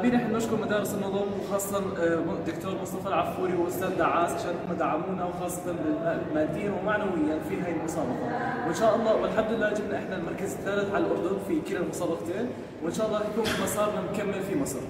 حابين احنا نشكر مدارس النظم وخاصه دكتور مصطفى العفوري واستاذ دعاس عشان هم دعمونا وخاصه ماديا ومعنويا في هاي المسابقه، وان شاء الله والحمد لله جبنا احنا المركز الثالث على الاردن في كلا المسابقتين، وان شاء الله يكون مسارنا مكمل في مصر.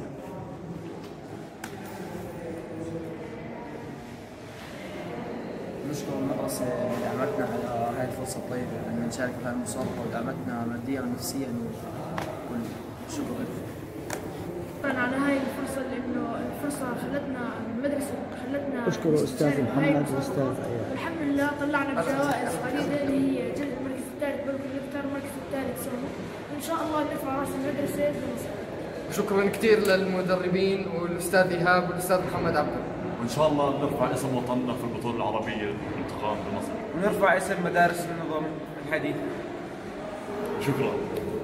نشكر المدرسة اللي دعمتنا على هاي الفرصة الطيبة أن نشارك في هاي المسابقة ودعمتنا ماديا ونفسيا وكل شكر لكم. شكرا على هاي الفرصة لأنه الفرصة خلتنا المدرسة خلتنا أشكر أستاذ محمد وأستاذ أياد. والحمد لله طلعنا بجوائز قليلة اللي هي جائزة المركز الثالث برضه نختار المركز الثالث سوا، وإن شاء الله نرفع راس المدرسة بمصر. شكرا كثير للمدربين والأستاذ إيهاب والأستاذ محمد عبد. وإن شاء الله نرفع اسم وطننا في البطولة العربية للانتقام بمصر. ونرفع اسم مدارس النظم الحديثة. شكرا.